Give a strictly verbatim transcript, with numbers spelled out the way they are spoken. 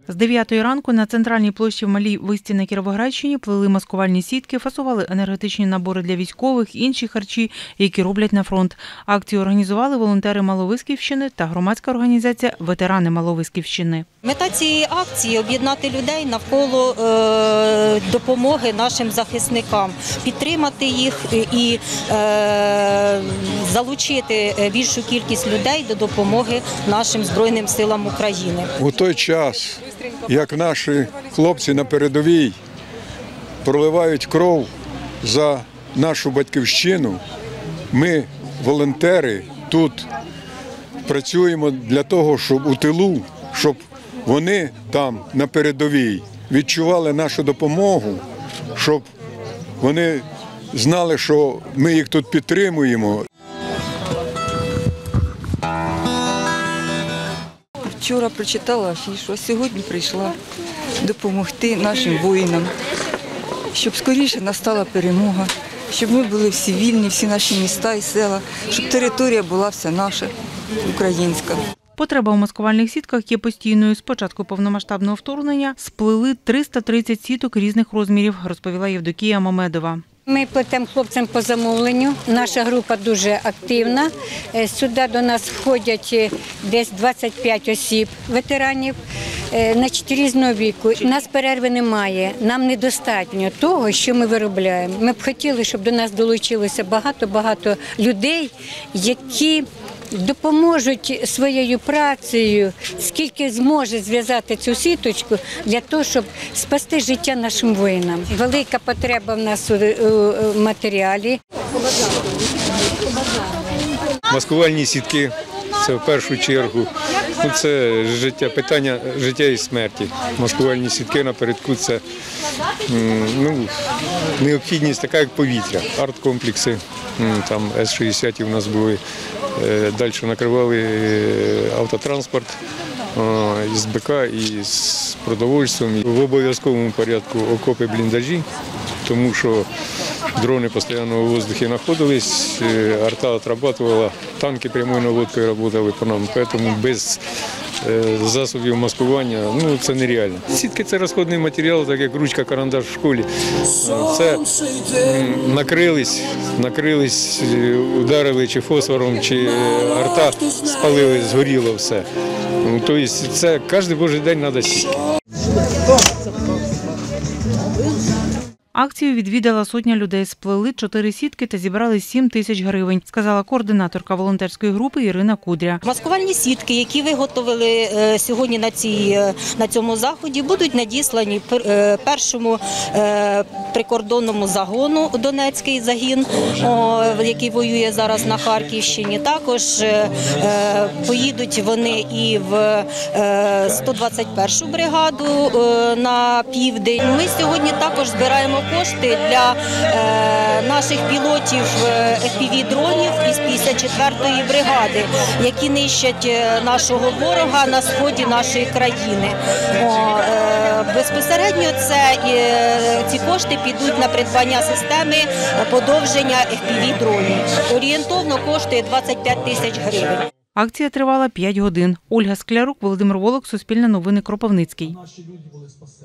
З дев'ятої ранку на центральній площі в Малій Висті на Кіровоградщині плели маскувальні сітки, фасували енергетичні набори для військових, інші харчі, які роблять на фронт. Акцію організували волонтери Маловиськівщини та громадська організація «Ветерани Маловиськівщини». Мета цієї акції – об'єднати людей навколо е, допомоги нашим захисникам, підтримати їх і е, залучити більшу кількість людей до допомоги нашим Збройним силам України. У той час, як наші хлопці на передовій проливають кров за нашу батьківщину, ми, волонтери, тут працюємо для того, щоб у тилу, щоб вони там на передовій відчували нашу допомогу, щоб вони знали, що ми їх тут підтримуємо. Вчора прочитала афішу, а сьогодні прийшла допомогти нашим воїнам, щоб скоріше настала перемога, щоб ми були всі вільні, всі наші міста і села, щоб територія була вся наша, українська. Потреба у маскувальних сітках є постійною. З початку повномасштабного вторгнення сплели триста тридцять сіток різних розмірів, розповіла Євдокія Мамедова. Ми плетемо хлопцям по замовленню. Наша група дуже активна. Сюди до нас входять десь двадцять п'ять осіб, ветеранів, значить, різного віку. У нас перерви немає, нам недостатньо того, що ми виробляємо. Ми б хотіли, щоб до нас долучилося багато-багато людей, які допоможуть своєю працею, скільки зможе зв'язати цю сіточку для того, щоб спасти життя нашим воїнам. Велика потреба в нас у матеріалі. Маскувальні сітки – це в першу чергу ну, це життя, питання життя і смерті. Маскувальні сітки напередку – це ну, необхідність така, як повітря. Арт-комплекси, там С шістдесят у нас були. Далі накривали автотранспорт із БК і з продовольством. В обов'язковому порядку окопи, бліндажі, тому що дрони постійно у воздухі знаходились, арта отрабатувала, танки прямою наводкою працювали по нам, тому без засобів маскування ну, це нереально. Сітки – це розходний матеріал, так як ручка, карандаш в школі. Це накрились, накрились, ударили чи фосфором, чи арта спалили, згоріло все. Тобто це кожен божий день треба сітки. Акцію відвідала сотня людей, сплели чотири сітки та зібрали сім тисяч гривень, сказала координаторка волонтерської групи Ірина Кудря. Маскувальні сітки, які виготовили сьогодні на, цій, на цьому заході, будуть надіслані першому прикордонному загону, Донецький загін, який воює зараз на Харківщині. Також поїдуть вони і в сто двадцять першу бригаду на південь. Ми сьогодні також збираємо кошти для е, наших пілотів еф пі ві-дронів із п'ятдесят четвертої бригади, які нищать нашого ворога на сході нашої країни. О, е, безпосередньо це, е, ці кошти підуть на придбання системи подовження еф пі ві-дронів. Орієнтовно коштує двадцять п'ять тисяч гривень. Акція тривала п'ять годин. Ольга Склярук, Володимир Волок, Суспільне новини, Кропивницький.